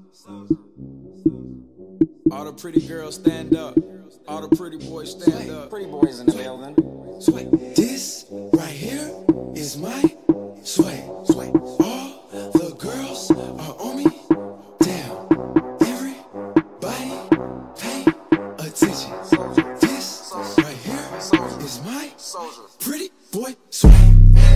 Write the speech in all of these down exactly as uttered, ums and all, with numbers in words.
All the pretty girls stand up. All the pretty boys stand up. Pretty boys in the building. Sway. This right here is my sway. Sway. All the girls are on me. Damn. Everybody pay attention. This right here is my pretty boy sway.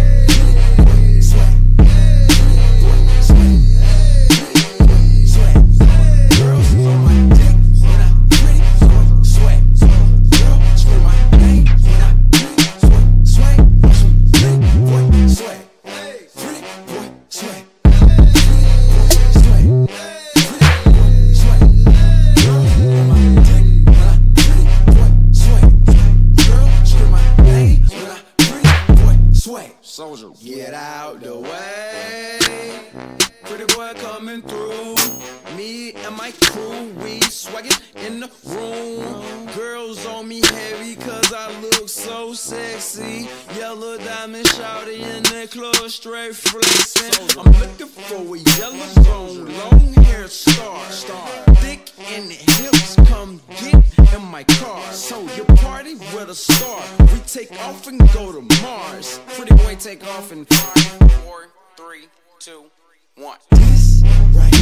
Soldier. Get out the way. Pretty boy coming through. Me and my crew, we swaggin' in the room. Girls on me heavy cause I look so sexy. Yellow diamond shouty in the club, straight flexin'. I'm looking for a yellow bone, long hair star. Thick in the hips, come get in my car. So you party with a star. We take off and go to Mars. Pretty boy take off in five, four, three, two, one. This right